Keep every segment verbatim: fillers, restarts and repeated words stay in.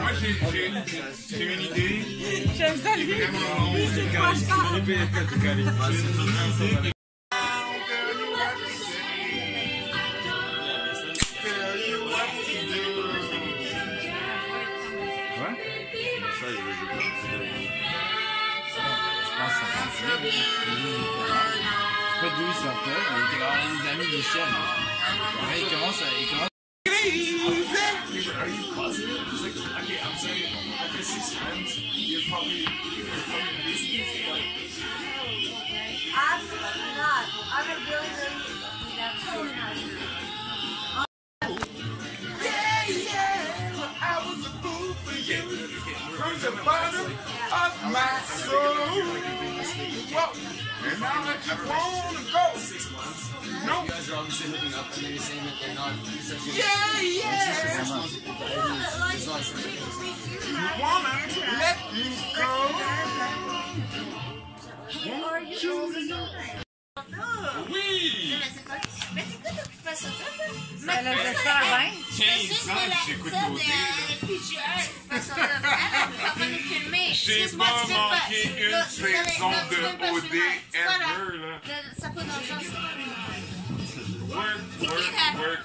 Moi, j'ai une idée. J'aime ça, lui. Oui, c'est quoi, je parle. Pas d'où ils sortaient, mais ils étaient les amis de Michel. Là, ils commencent à. Ils commencent... Are you positive? It's like, okay, I'm saying, I have six friends. You're probably, you're probably business. Absolutely not. I'm a really, really. That's so nice. Yeah, yeah. I was a fool for you. From the bottom of my soul. Well, and now that you wanna go. No. You guys are obviously hooking up and then you're saying that they're not. Yeah, yeah. You wanna let me go? Oui. Mais c'est quoi tu fais ça? Elle a le faire bien. quinze ans que j'écoute beauté. J'ai pas manqué une saison de O D ever, là. Ça peut dans le genre. Work, work, work.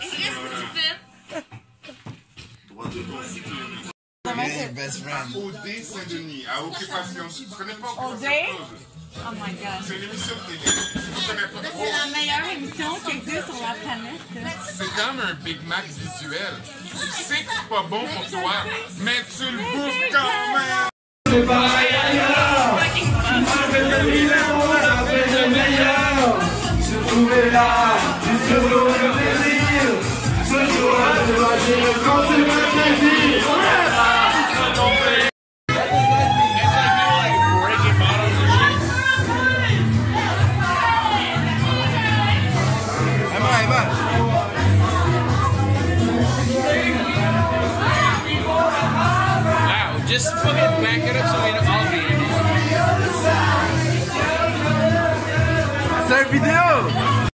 Hey, best friend. O D Saint-Denis, à Occupation. Tu connais pas O D? Oh my god. C'est une émission de télé. Tu connais pas trop. C'est la meilleure émission qui existe sur la planète. C'est comme un Big Mac visuel. Tu sais que c'est pas bon pour toi, mais tu le bouffes quand même. C'est pareil ailleurs. Avec le meilleur, on a fait le meilleur. Se trouver là, juste pour le plaisir. Ce jour-là, je dois dire quand c'est ma plaisir. Just fucking back it up so we don't all be in it. C'est une vidéo!